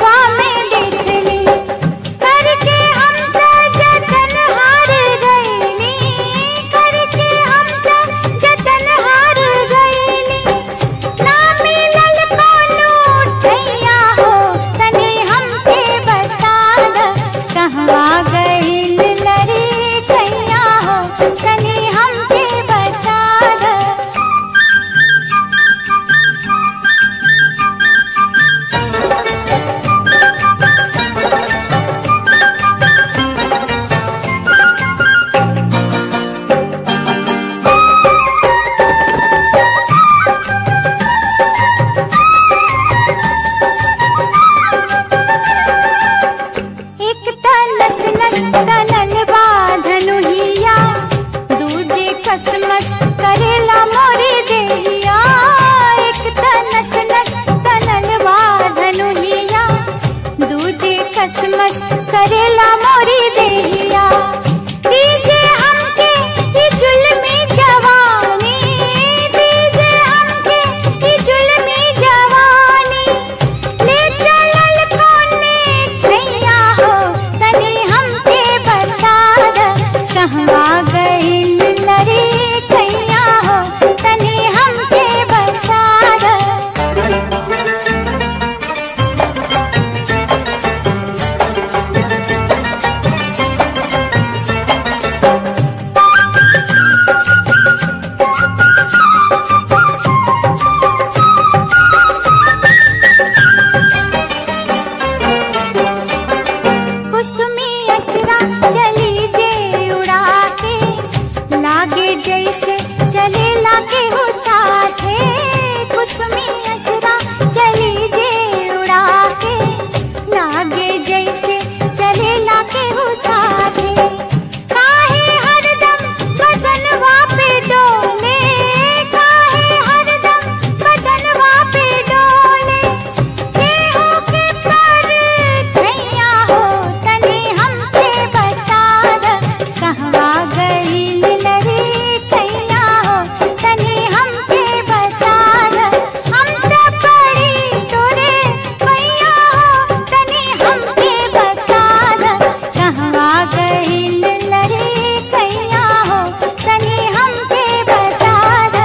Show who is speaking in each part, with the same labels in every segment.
Speaker 1: सपनवा में देखली, करके हम जतन हार गईली, करके हम जतन हार गईली। ना मिलल कोनो ठैया हो तनी हमके बचा द, कहवा गईल लरी कैया हो तनी हमके बचा द। एक तनस नस तनल बाधनुहिया, दूजे कसमस करेला मोरे देहिया। एक तनस नस तनल बाधनुहिया, दूजे कसमस करेला मोरे देहिया। दीजे हमके ये जुल्मी जवानी, दीजे हमके ये जुल्मी जवानी। ले चलल कोने छैया हो तनी हमके बचा द, कहवा गईल लरी कैया हो तनी हमके बचा द। कुसुमी अचरा चली जे उड़ा के, लागे जैसे चलेला के हो साथे। कुसुमी अचरा चली जे उड़ा के, लागे जैसे चलेला के हो साथे। काहे हरदम बदनवा पे डोले, काहे हरदम बदनवा पे डोले। केहू के पर छैया हो तनी हमके बचा द, कहवा गईल लरी कैया हो तनी हमके बचा द। हम त पड़ी तोरे पैया हो तनी हमके बचा द, कहवा गईल लरी कैया हो तनी हमके बचा द।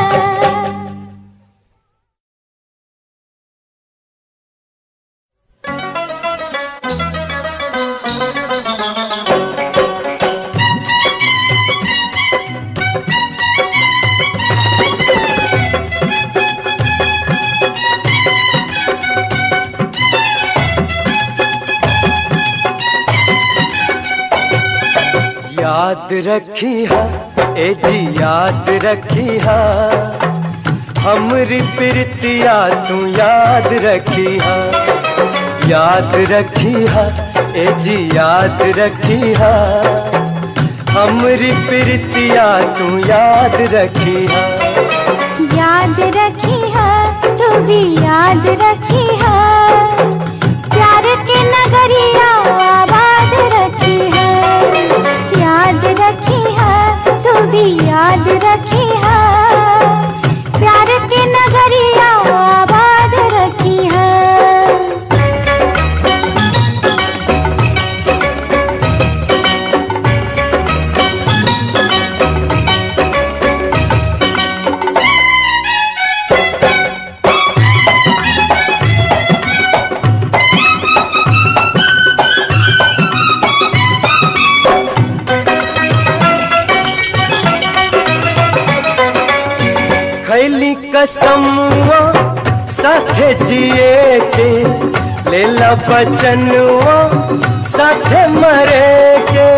Speaker 2: याद रखी हा ए जी याद रखी हा, हमरी प्रीतिया तू याद रखी हा। याद रखी हा ए जी याद रखी हा, हमरी प्रीतिया तू याद रखी हा।
Speaker 1: याद रखी है तू भी याद रखी है, प्यार के नगरिया आबाद रखी है। याद रखी है तू भी याद रखी है, प्यार के नगरिया आबाद रखी है।
Speaker 2: खैली कसमुआ साथे जिए के, लेला बचनुआ साथे मरे के।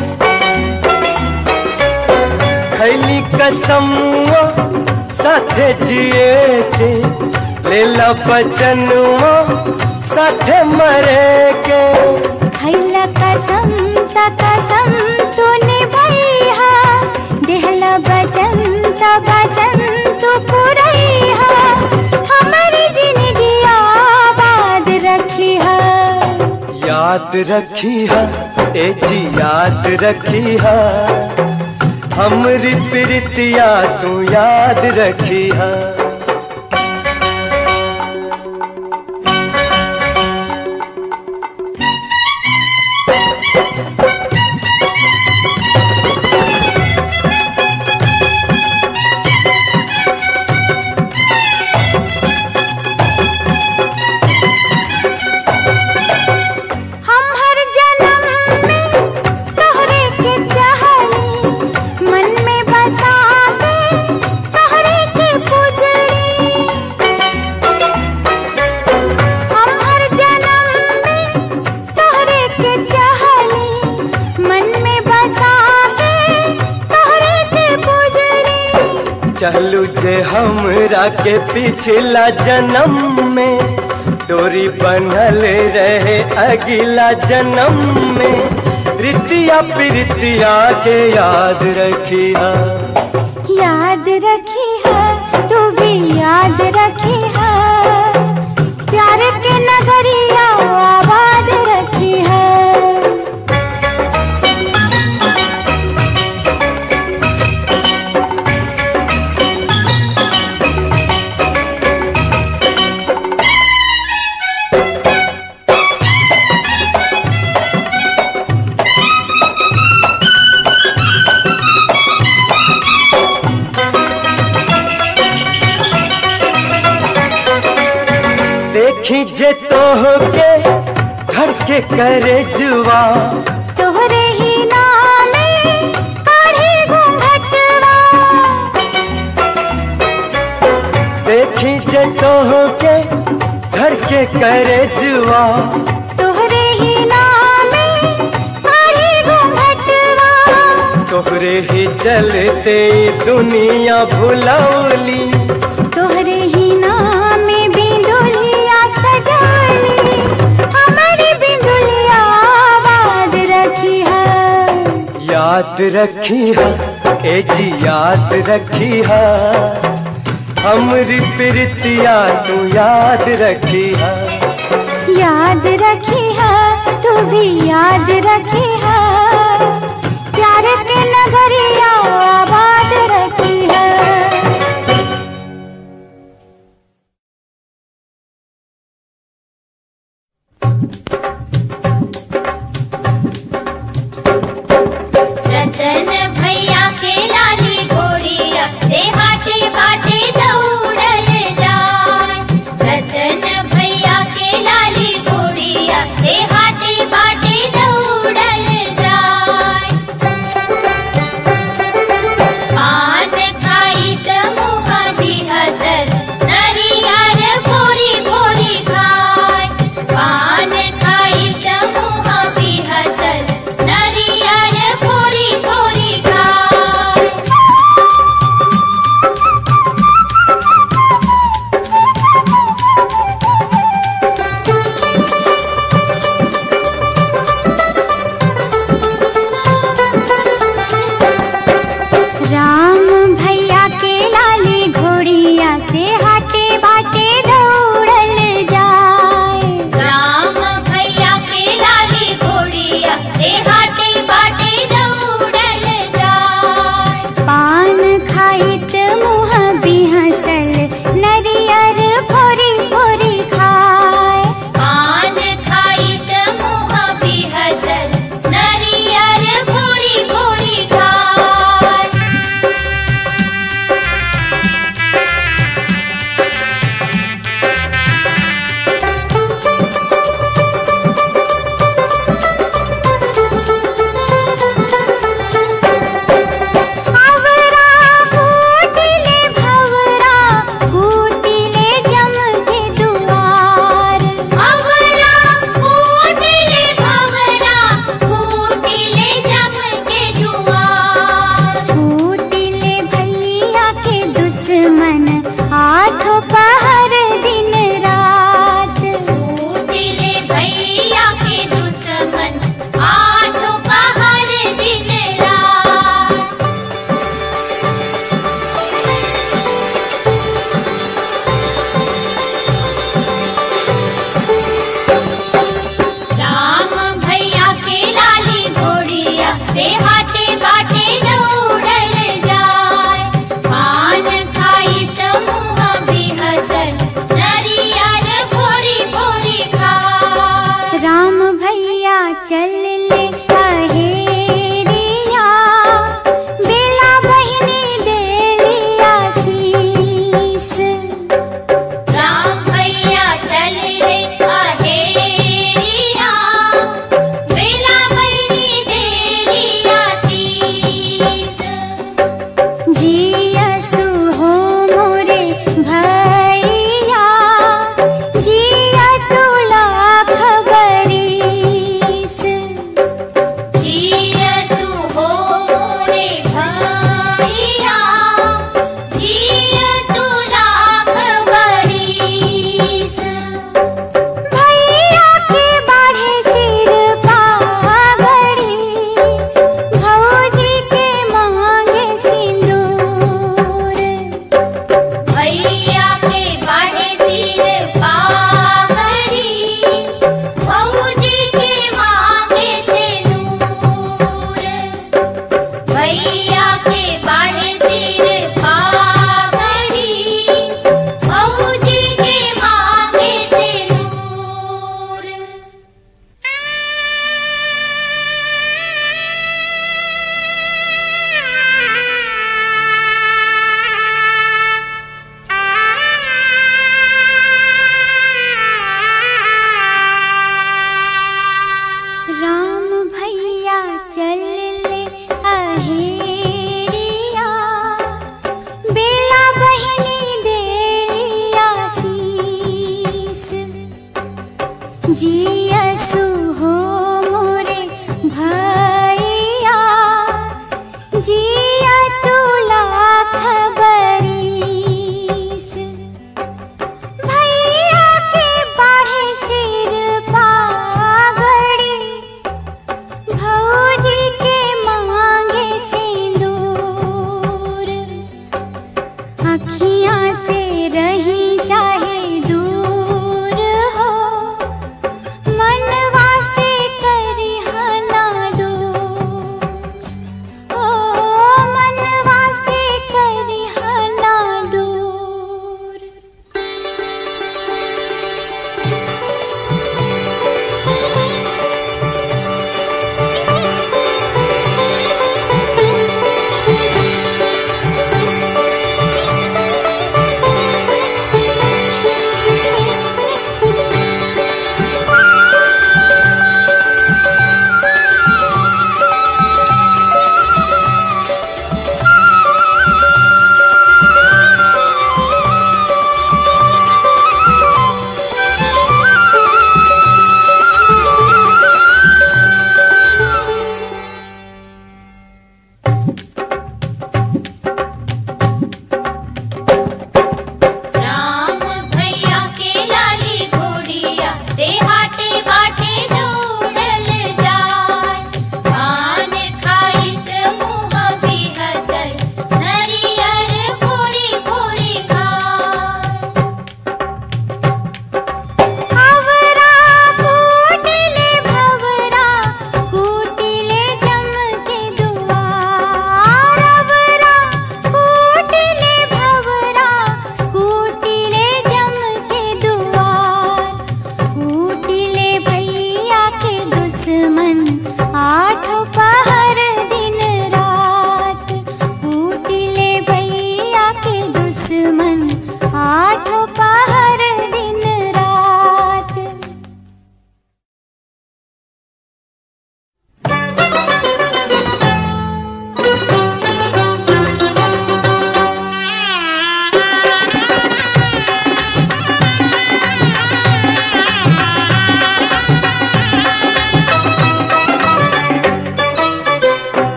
Speaker 2: खैली कसमुआ साथे जिए के, लेला बचनुआ साथे मरे के।
Speaker 1: खैला कसम त कसम तू निभैहा, देहला बचन त बचन तू पुरैहा। हमारी जिंदगी आबाद रखी है।
Speaker 2: याद रखी हा ए जी याद रखी हा, हमरी प्रीतिया तू याद रखी हा। चलू जे हमरा के पिछला जन्म में, डोरी बनल रहे अगला जन्म में। रितिया प्रीतिया के याद रखिया,
Speaker 1: याद रखिया, तू भी याद रखिया, प्यार के नगरिया आबाद रखिया।
Speaker 2: देखी जे तोहके घर के करे जुआ,
Speaker 1: तोहरे ही नामे काढ़ी घूंघटवा।
Speaker 2: देखी जे तोहके घर के करे जुआ,
Speaker 1: तोहरे ही नामे काढ़ी घूंघटवा।
Speaker 2: तोहरे ही चलते दुनिया भुलौली,
Speaker 1: तोहरे ही नामे बिंदुलिया सजाली, हमारी बिंदुलिया आबाद रखिया।
Speaker 2: याद रखिया ए जी याद रखिया, हमरी प्रीतिया तू याद रखिया।
Speaker 1: याद रखिया, तू भी याद रखिया, प्यार के नगरिया आबाद रखिया।
Speaker 3: रतन भैया के लाली घोड़िया देहाटे बाटे दौड़ल जाए। रतन भैया के लाली घोड़िया देहाटे बाटे दौड़ल जाए।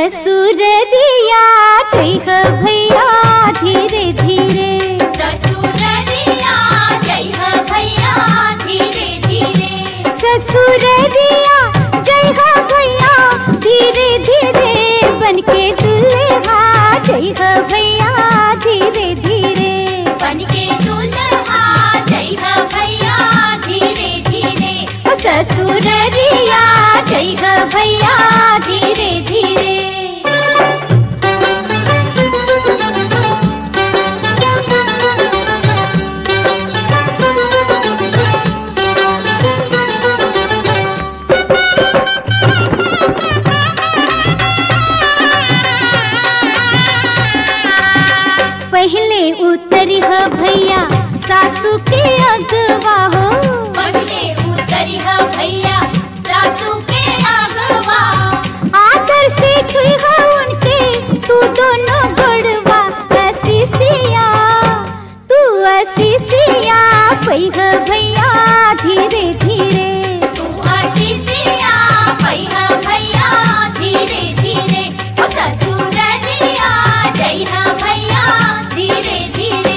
Speaker 1: ससुररिया जइह भैया धीरे धीरे,
Speaker 3: ससुररिया जइह भैया धीरे धीरे,
Speaker 1: ससुररिया जइह भैया धीरे धीरे, बनके दुल्हा जइह भैया धीरे धीरे,
Speaker 3: बनके दुल्हा जइह भैया धीरे धीरे,
Speaker 1: ससुररिया जइह भैया धीरे धीरे। पहले उतरिह भैया सासू के अगवा हो,
Speaker 3: पहले उतरिह भैया सासू के अगवा,
Speaker 1: आदर से छुइह उनके तू दोनों गोड़वा, असीसिया तू असीसिया पैह भैया धीरे धीरे,
Speaker 3: तू असीसिया पैह भैया धीरे धीरे, ओ ससुररिया जइह भैया धीरे धीरे।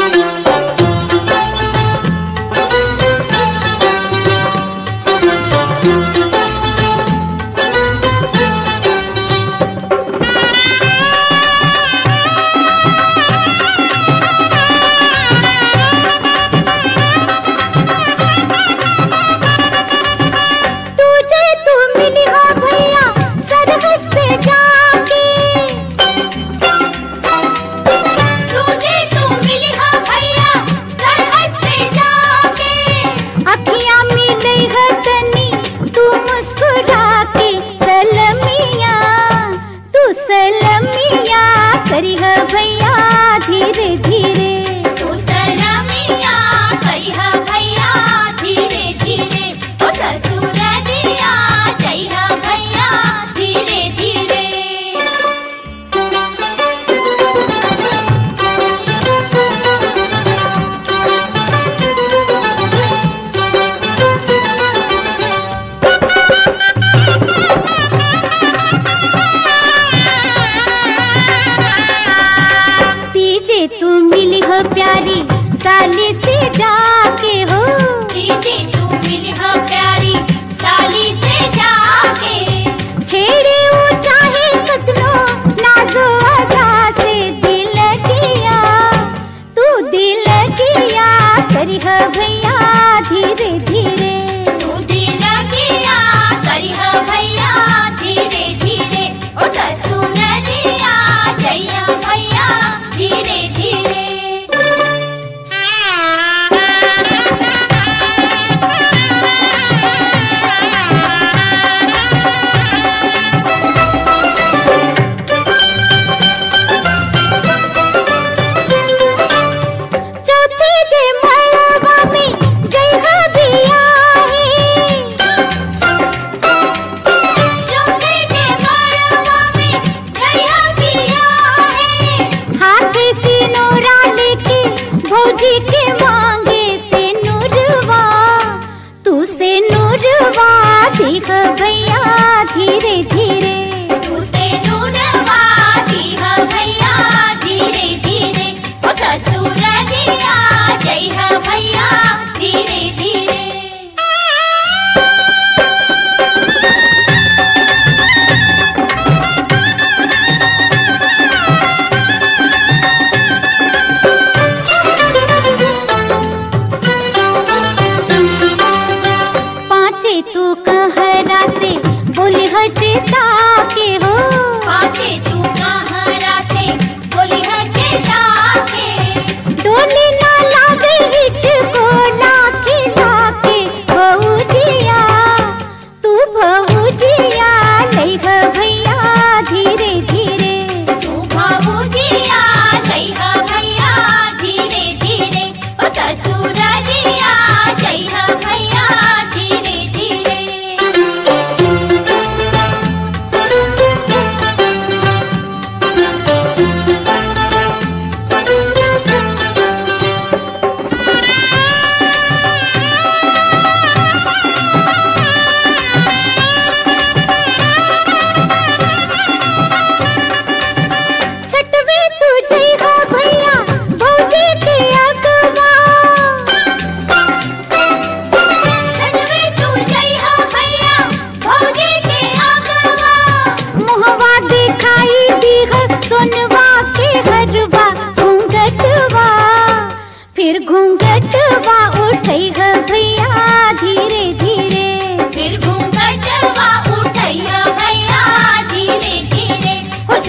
Speaker 1: तुझे तू मिली हो भैया सरहद से जाके,
Speaker 3: तुझे तू मिली हो भैया सरहद से जाके,
Speaker 1: अखियां मिले है तनी तू मुस्कुरा के, सलमिया तू सलमिया करिह भैया धीरे धीरे,
Speaker 3: तू सलामिया करिह भैया धीरे धीरे, ओ ससुररिया जइह भैया धीरे धीरे।
Speaker 1: तीजे तू मिली हो प्यारी साली से जाके हो,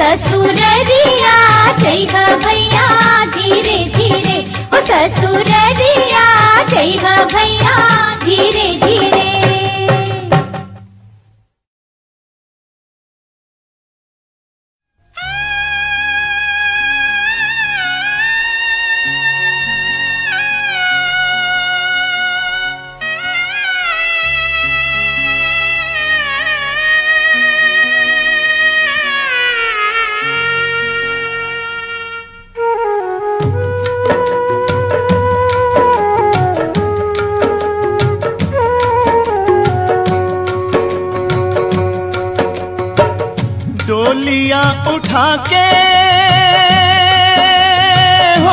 Speaker 3: ससुररिया जइह भैया धीरे धीरे, ओ ससुररिया जइह भैया धीरे धीरे।
Speaker 4: डोलियां उठा के हो,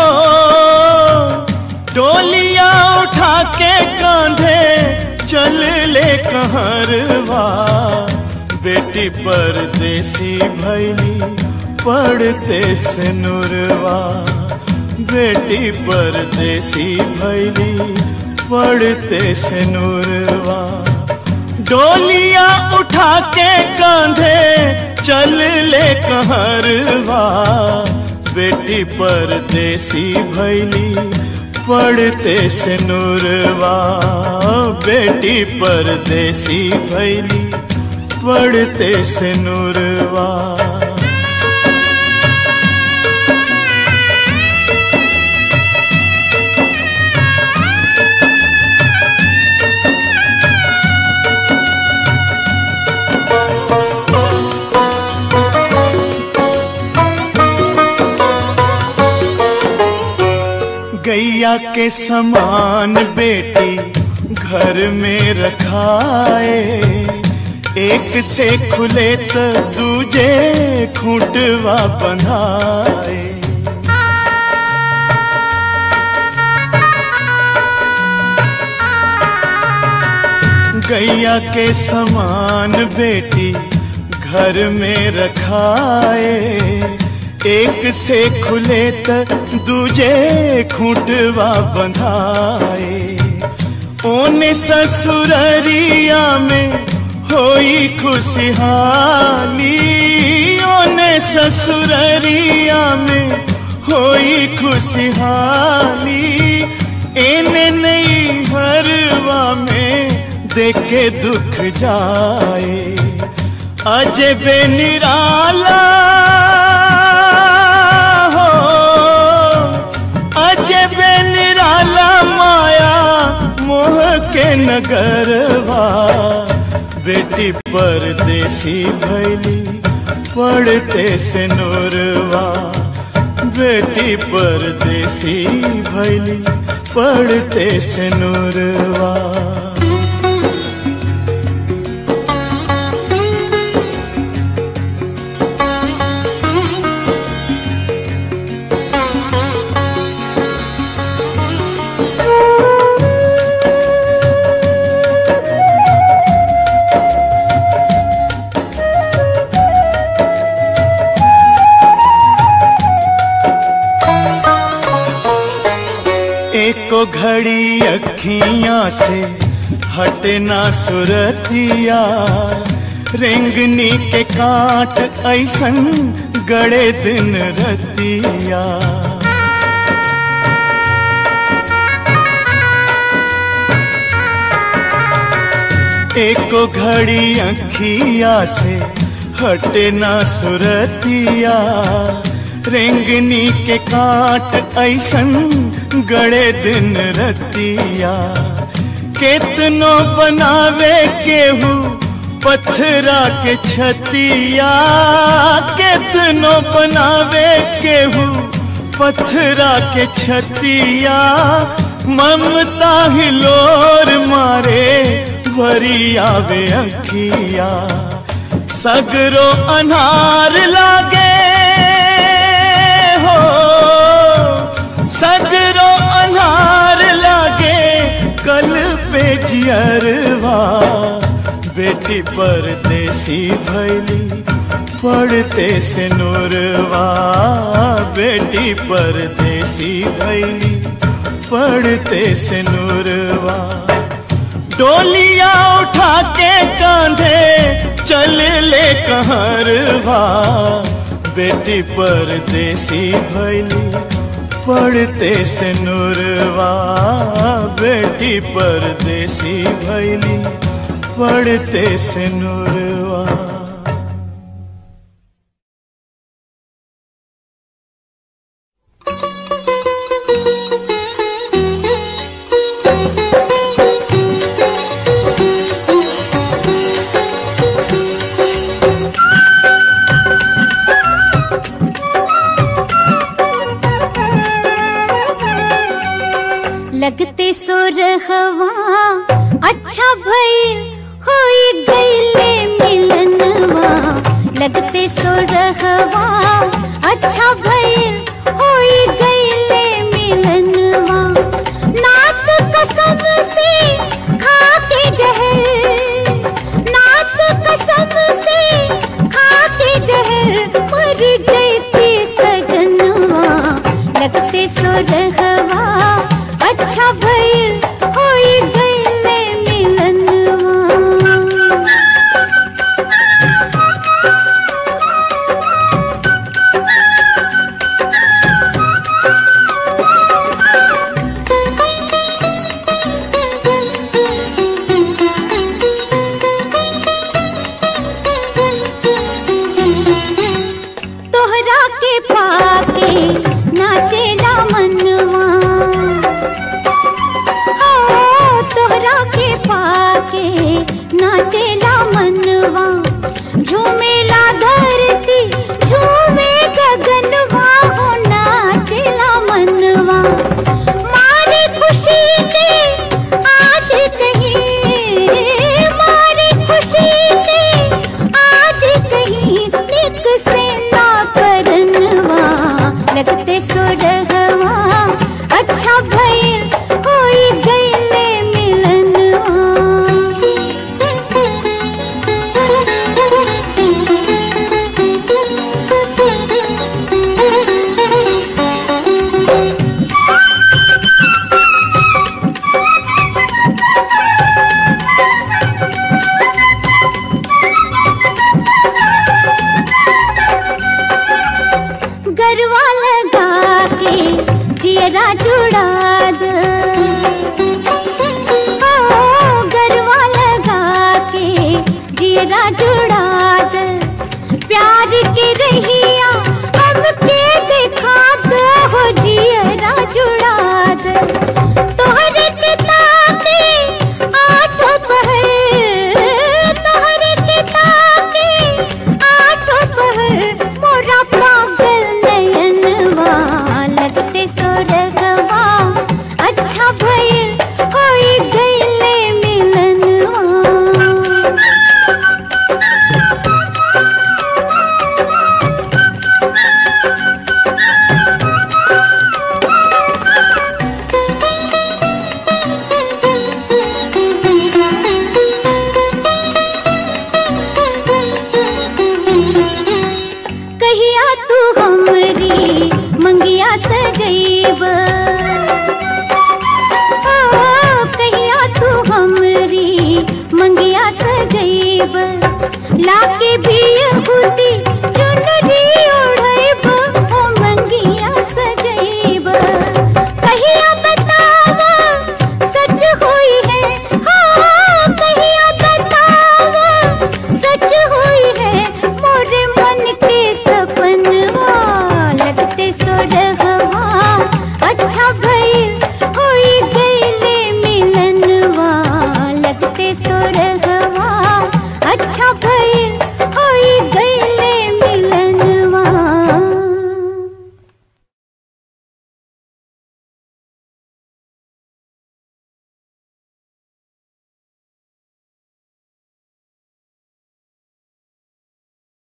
Speaker 4: डोलियां उठा के कांधे चल ले कहरवा। बेटी परदेसी भैली पड़ते से नुरवा, बेटी परदेसी भैली पड़ते से नुरवा। डोलियां उठा के कांधे चल ले कहरवा। बेटी परदेसी भैली पड़ते से नुरवा, बेटी परदेसी भैली पड़ते से नुरवा। गैया के समान बेटी घर में रखाए, एक से खुले तो दूजे खूंटवा बंधाए। गैया के समान बेटी घर में रखाए, एक से खुले त दूजे खूंटवा बंधाए। ओने ससुररिया में होई खुशहाली, ओने ससुररिया में होई खुशहाली। एने नई हरवा में देखे दुख जाए, अजबे निराला के नगरवा। बेटी परदेसी भैली पड़ते से नुरवा, बेटी परदेसी भैली पड़ते से नुरवा। एको घड़ी अखियां से हटना सुरतिया, रेंगनी के काट ऐसन गड़े दिन रतिया। एको घड़ी अखिया से हटना सुरतिया, रेंगनी के काट ऐसन गड़े दिन रतिया। केतनो बनावे केहू पत्थरा के छतिया, केतनो बनावे केहू पत्थरा के छतिया। ममता हिलोर मारे भरी आवे अखिया, सगरो अनार लागे हो, सगरो अनार लागे कल पे जियरवा। बेटी परदेसी भैली पड़ते से नुरवा, बेटी परदेसी भैली पड़ते से नुरवा। डोलियां उठा के कांधे चल ले कहरवा, बेटी परदेसी भैली पढ़ते से नूरवा, बेटी परदेसी भैली पढ़ते से नूरवा।
Speaker 1: लगते सो रहवा अच्छा भइल होई गईले मिलनवा, लगते सो रहवा अच्छा भइल होई गईले मिलनवा। नात कसम से खा के जहर, नात कसम से खा के जहर मर गई सजनवा। लगते सो रहवा अच्छा भइल होई गईले मिलनवा। तोहरा के पाके नाचेला मनवा, तोहरा के पाके नाचेला मनवा। झूमेला धरती झूमे गगनवा हो नाचेला मनवा। मारे खुशी के आज कहीं, मारे खुशी के आज कहीं निक से ना करनवा। लगते सो रहवा अच्छा भइल होई गईले मिलनवा। गरवा लगा के जियरा जुड़ा दे, गरवा लगा के जियरा जुड़ा दे। प्यार के रहिया हमके दिखा दे हो जियरा जुड़ा दे। तोहरे के ताके आठ पहर, तोहरे के ताके आठ पहर मोरा पागल नयनवा। लगते सो रहवा अच्छा भइल होई गईले मिलनवा। कहिया तू हमरी मंगिया सजैब, कहिया तू हमरी मंगिया सजैब। लाके भी यहूदी चुनरी